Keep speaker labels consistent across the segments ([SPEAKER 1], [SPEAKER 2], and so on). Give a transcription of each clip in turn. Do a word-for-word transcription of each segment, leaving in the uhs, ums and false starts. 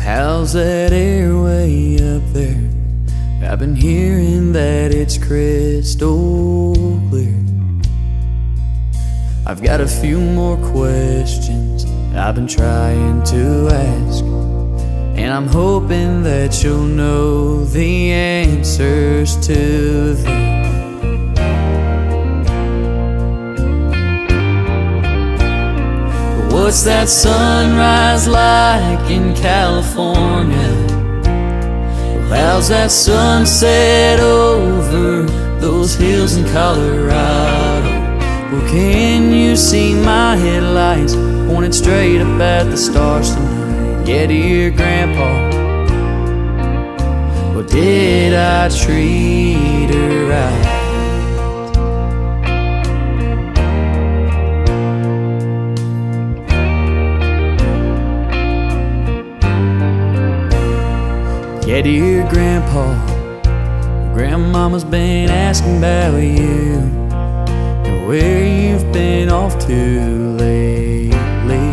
[SPEAKER 1] How's that airway up there? I've been hearing that it's crystal clear. I've got a few more questions I've been trying to ask, and I'm hoping that you'll know the answers to them. What's that sunrise like in California? How's that sunset over those hills in Colorado? Well, can you see my headlights pointed straight up at the stars tonight? Yeah, dear Grandpa, well, did I treat her right? Yeah, dear Grandpa, Grandmama's been asking about you and where you've been off to lately.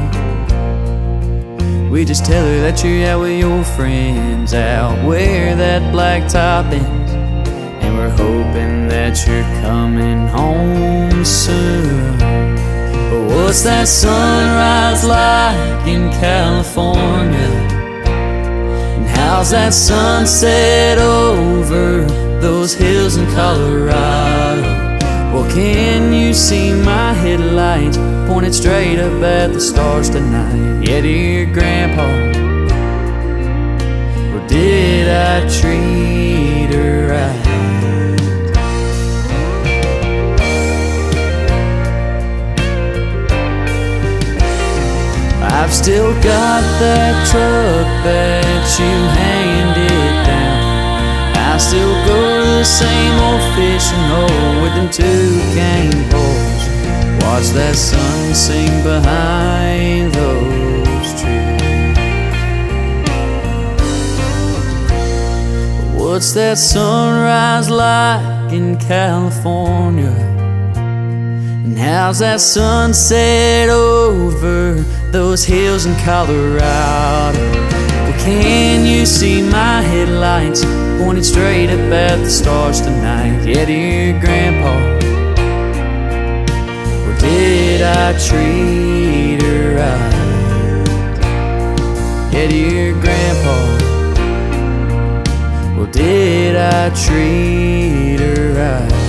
[SPEAKER 1] We just tell her that you're out with your friends out where that blacktop ends, and we're hoping that you're coming home soon. But what's that sunrise like in California? How's that sunset over those hills in Colorado? Well, can you see my headlights pointed straight up at the stars tonight? Yeah, dear Grandpa, or did I treat her right? I've still got that truck that you handed down. I still go to the same old fishing hole with them two cane poles. Watch that sun sink behind those trees. What's that sunrise like in California? And how's that sunset over those hills in Colorado? Well, can you see my headlights pointed straight up at the stars tonight? Yeah, dear Grandpa, or did I treat her right? Yeah, dear Grandpa, or did I treat her right?